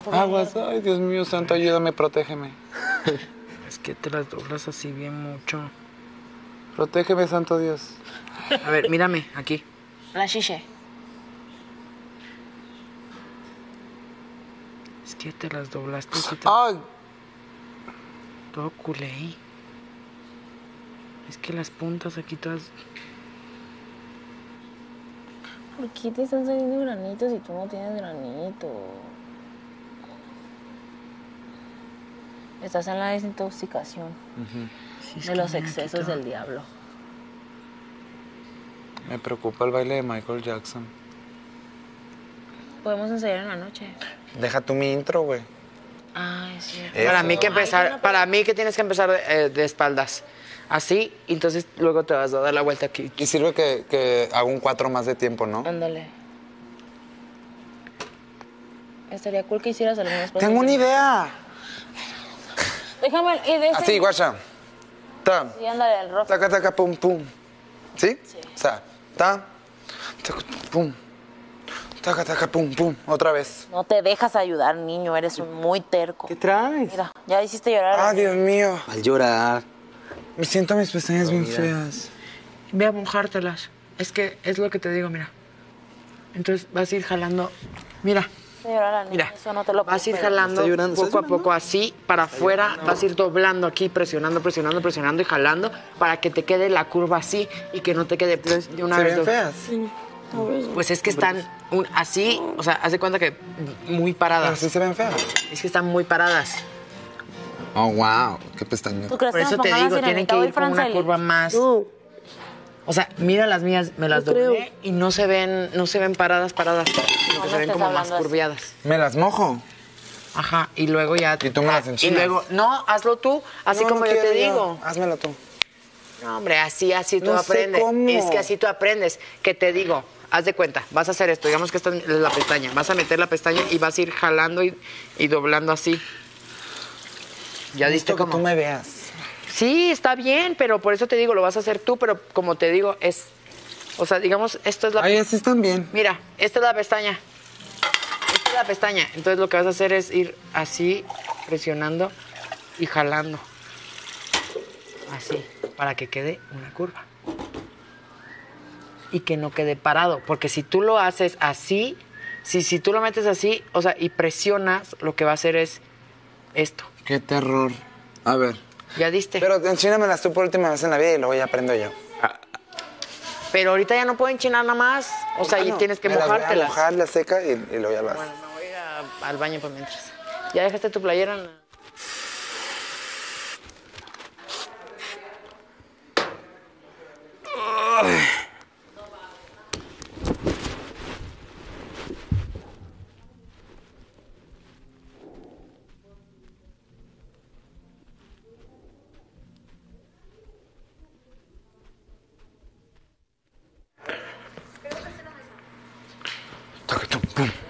Aguas, ay, Dios mío santo, ayúdame, protégeme. Es que te las doblas así bien mucho. Protégeme, santo Dios. A ver, mírame, aquí. La chiche. Es que te las doblaste así Ay, todo culé. Es que las puntas aquí todas... ¿Por qué te están saliendo granitos si tú no tienes granito? Estás en la desintoxicación Sí, es de que los mira, aquí excesos todo. del diablo. me preocupa el baile de Michael Jackson. Podemos ensayar en la noche. Deja tú mi intro, güey. Ay, sí. Para mí que Ay, empezar, no, para mí que tienes que empezar de espaldas. Así, y entonces luego te vas a dar la vuelta aquí. Y sirve que hago un 4 más de tiempo, ¿no? Ándale. Estaría cool que hicieras algunos pasos. Tengo una idea. Déjame, y de Así, guacha. Ta, Sí, ándale, el rock. taca, taca, pum, pum. ¿Sí? Sí. O sea, ta, taca, pum. Taca, taca, pum, pum. Otra vez. No te dejas ayudar, niño, eres un muy terco. ¿Qué traes? Mira, ya hiciste llorar. Ah, Dios mío. Al llorar. Me siento mis pestañas bien feas. Ve a mojártelas. Es que es lo que te digo, mira. Entonces vas a ir jalando. Mira, Hiciste llorar al niño, mira. eso no te lo Vas a ir puedo jalando ¿Está llorando? poco ¿Estás a poco así para afuera. Vas a ir doblando aquí, presionando, presionando, presionando y jalando para que te quede la curva así y que no te quede de una ¿Se vez. ven feas? Pues es que están así, o sea, haz de cuenta que muy Pero paradas. sí se ven feas. Es que están muy paradas. Oh, wow. Qué pestañas. ¿Tú crees Por que eso nos te pongamos digo, tienen sirenita que hoy, ir con una Franceli? curva más. O sea, mira las mías, me las doblé y no se ven paradas, sino que me se ven estés como más hablando así. curviadas. ¿Me las mojo? Ajá, y luego ya. Y tú me las Y enchilas. luego, no, hazlo tú, así No, como no yo te quiero digo. Házmelo tú. No, hombre, así tú No sé aprendes. cómo. Es que así tú aprendes. Que te digo, haz de cuenta, vas a hacer esto, digamos que esta es la pestaña. Vas a meter la pestaña y vas a ir jalando y doblando así. ¿Ya diste Necesito que cómo? tú me veas. Sí, está bien, pero por eso te digo, lo vas a hacer tú, pero como te digo, o sea, digamos, esto es la... Ay, así están bien. Mira, esta es la pestaña. Esta es la pestaña. Entonces lo que vas a hacer es ir así, presionando y jalando. Así, para que quede una curva. Y que no quede parado, porque si tú lo haces así, si tú lo metes así, o sea, y presionas, lo que va a hacer es esto. Qué terror. A ver. ¿Ya diste? Pero enchínamelas tú por última vez en la vida y luego ya aprendo yo. Pero ahorita ya no puedo enchinar nada más. O sea, y tienes que Me las voy a mojártelas. mojar, la seca y luego ya las... Bueno, me voy a ir al baño por mientras. ¿Ya dejaste tu playera? Toque, tum, pum.